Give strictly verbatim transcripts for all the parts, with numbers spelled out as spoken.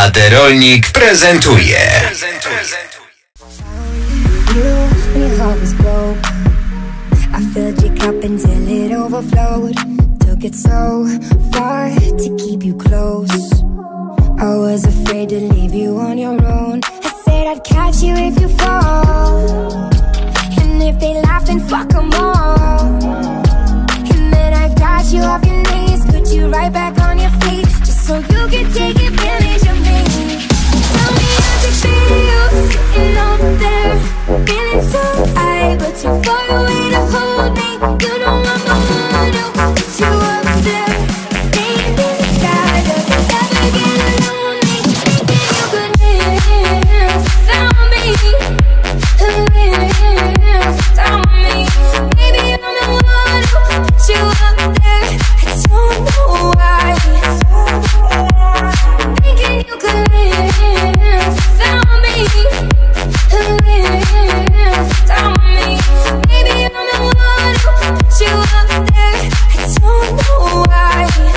Aterolnik prezentuje. I filled your cup until it overflowed. Took it so far to keep you close. I was afraid to leave you on your own. I said I'd catch you if you fall, and if they laugh then fuck them all. And then I got you off your knees, put you right back on your feet, just so you could take advantage of me. Tell me how's it feel, sitting over there, feeling so high, but too far away to hold me. You know I'm the one who put you up there, laying in the sky. Does it ever get lonely, thinking you could live without me, live without me? Maybe I'm the one who put you up there, I don't know why. Thinking you could live without me, live without me. Maybe I'm the one who put you up there, I don't know why.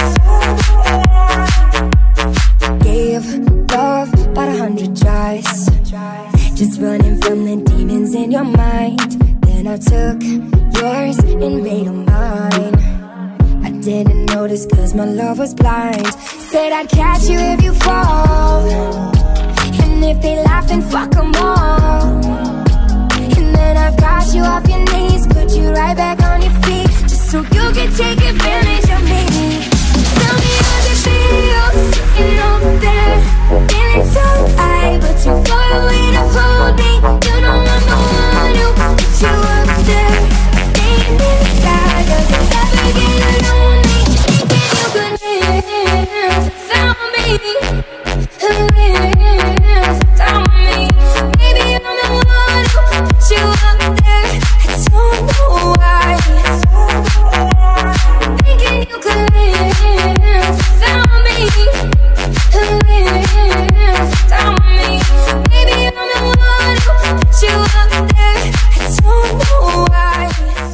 Gave love about a hundred tries, just running from the demons in your mind. Then I took yours and made them mine. I didn't notice cause my love was blind. Said I'd catch you if you fall, and if they laugh then fuck them all. And then I got you off your knees, put you right back on your feet, just so you could take advantage of me. Tell me how's it feel, sitting over there, feeling so high, but too far away to hold me. You know I'm the one who put you up there, laying in the sky. Does it ever get lonely, thinking you could live without me, live without me? Maybe I'm the one who put you up there, I don't know why. Thinking you could live without me, live without me? Maybe I'm the one who put you up there, I don't know why.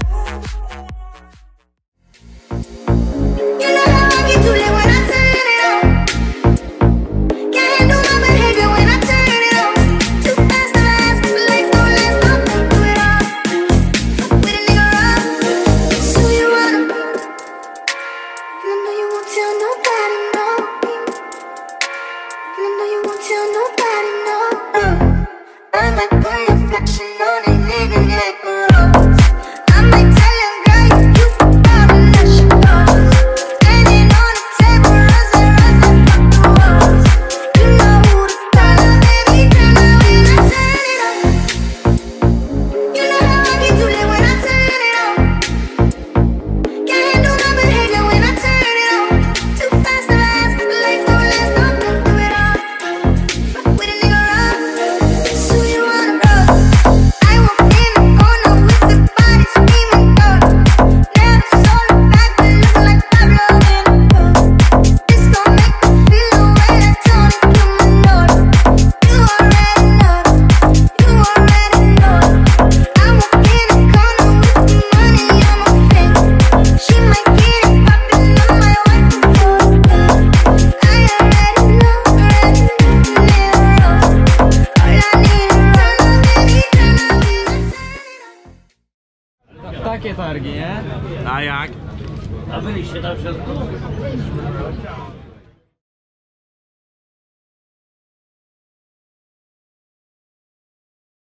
You know how I get too late when I turn it on. Can't handle my behavior when I turn it on. Too fast to last, but like no last, don't make do it all. Fuck with a nigga up, so you wanna. And I know you won't tell nobody, no. And I know you won't tell nobody, no. I might put your flexing on a nigga like a rose. I might tell him, girl, you cute, but I'm not your boss. Standing on the table, runs and runs and fuck the walls. You know who to call, baby, turn on when I turn it on. You know how I get too late when I turn it on. Can't handle my behavior when I turn it on. Too fast to last, but like no last, don't make do it all. Fuck with a nigga up, so you wanna roll. I walk in the corner with the body screaming gold. Never saw the back, but looking like Pablo in a boat. This gon' make me feel the way that Tony blew my note. You already know, you already know. I walk in the corner with the money on my finger. She might get it poppin' on my wife before the gun. I already know, already know, never wrong. All I need is run on, baby, turn on when I turn it on. Takie targi, nie? A jak? A byliście tam w środku?